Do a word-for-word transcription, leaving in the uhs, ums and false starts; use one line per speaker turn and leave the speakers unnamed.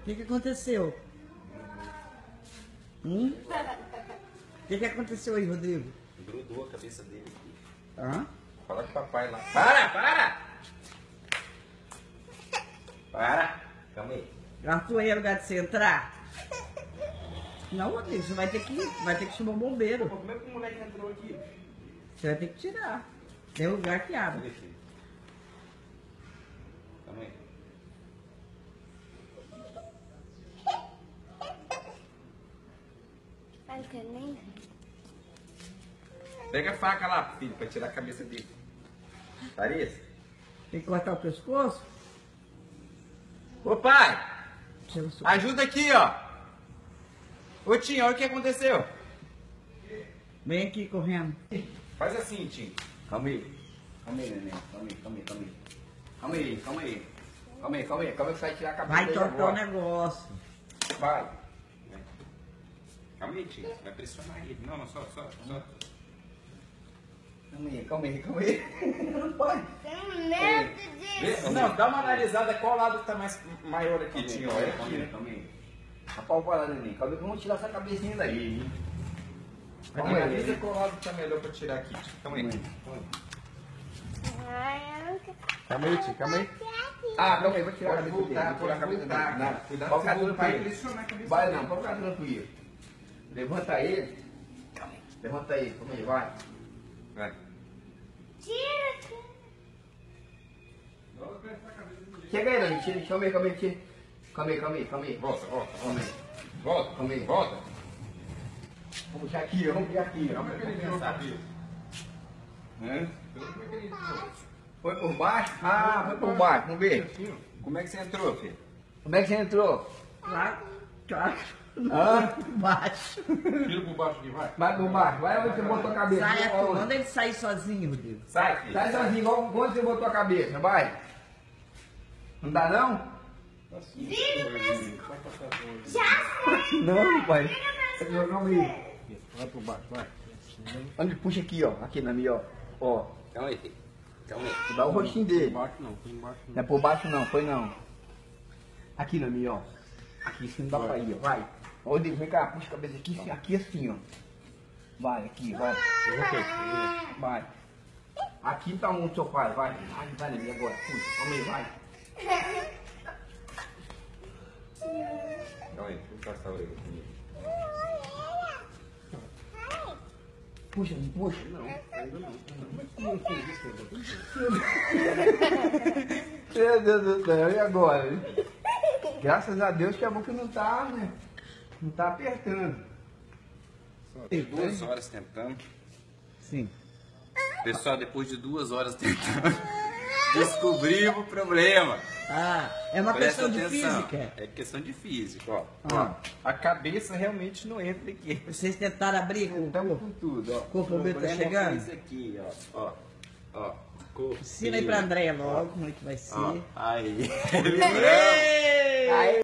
O que, que aconteceu? Hum? O que, que aconteceu aí, Rodrigo?
Grudou a cabeça dele aqui.
Hã?
Fala com o papai lá. Para, para! Para! Calma aí.
Arthur, aí é lugar de você entrar? Não, Rodrigo, você vai ter que, vai ter que chamar o bombeiro.
Pô, como é que o moleque entrou aqui?
Você vai ter que tirar. Tem lugar que abre.
Cadê, filho? Calma aí.
Ai, também.
Pega a faca lá, filho, pra tirar a cabeça dele. Larissa?
Tem que cortar o pescoço?
Ô pai!
Chega o seu-
Ajuda aqui, ó! Ô Tim, olha o que aconteceu.
Vem aqui correndo.
Faz assim, Tim. Calma aí. Calma aí, neném. Calma aí, calma aí, calma aí. Calma aí, calma aí. Calma aí, calma aí. Calma aí que você vai tirar a cabeça
Vai
dele
tortar o
agora.
negócio.
Vai. Vai. Calma aí, Tim. Vai pressionar ele. Não, não, só, só, só. Calma aí, calma aí, calma aí. Não pode.
Tenho medo disso.
Não, dá uma analisada qual lado que tá mais maior aqui, Tim. Olha aqui, né?
Calma aí. Apalpada, neném. Calma aí que eu vou tirar essa cabecinha daí, hein?
Calma aí, analisa qual lado que tá melhor pra tirar aqui, Tim. Calma aí.
Ai, eu não quero.
Calma aí, Tim. Calma aí.
Ah, calma aí, vou tirar a
Pode
cabeça dele.
voltar,
Vou tirar a
pode
cabeça
voltar,
dele.
cara.
Não,
Cuidado
pode ficar
pra voltar e
tranquilo.
pressionar a cabeça
Vai
dele.
não, pode ficar tranquilo. Levanta ele. Calma aí. Levanta ele, calma aí, vai.
Vai.
Tira aqui.
Chega aí, Dani, tira, calma aí, calma aí, tira. Calma aí, calma aí, calma aí.
Volta, volta,
Calma
volta.
aí.
Volta,
Calma aí.
volta.
Vamos puxar aqui, vamos puxar aqui.
Como é que ele entrou a cabeça?
Hã?
Como é que ele entrou?
Foi por baixo? Ah, foi por baixo, vamos ver.
Como é que você entrou, filho?
Como é que você entrou?
Claro, claro.
Hã?
Baixo.
Tira por baixo aqui, vai.
Vai por baixo, vai onde você botou a cabeça.
Sai,
Vai
Arthur.
onde?
Manda ele sair sozinho, Rodrigo.
Sai, filho.
Sai sozinho, igual onde você botou a cabeça, vai. Não dá não?
Vira o pescoço. Já
Não, pai.
foi.
Calma aí.
Vai por baixo, vai.
Onde puxa aqui, ó. Aqui na minha, ó. Ó.
Calma aí, filho. Calma aí.
Dá o rostinho dele.
baixo não, por embaixo
Não é por baixo não, foi não. Aqui na minha, ó. Aqui assim não dá pra ir, ó. Vai. Ó, Rodrigo, vem cá, puxa a cabeça aqui, assim, aqui assim, ó. Vai, aqui, vai. Vai. Aqui tá um seu pai, vai. Vai, vai na minha agora. Puxa, calma aí, vai.
Calma aí, deixa eu passar a orelha comigo.
Puxa, puxa.
Não, ainda não.
Meu Deus do céu, e agora? hein? Graças a Deus que a boca não tá, né? Não tá apertando.
Duas horas tentando.
Sim.
Pessoal, depois de duas horas tentando, descobrimos o problema.
Ah, é uma
Presta
questão de
atenção.
física.
É questão de física, ó.
Ah.
Ó, a cabeça realmente não entra aqui.
Vocês tentaram abrir com o
Estamos
corpo?
com tudo, ó.
O corpo tá
Problema
chegando?
foi isso aqui, ó. Ó, ó. Corpo.
Ensina aí pra Andréia logo como é que vai ser.
Ó, aí.
Ei!
Aí,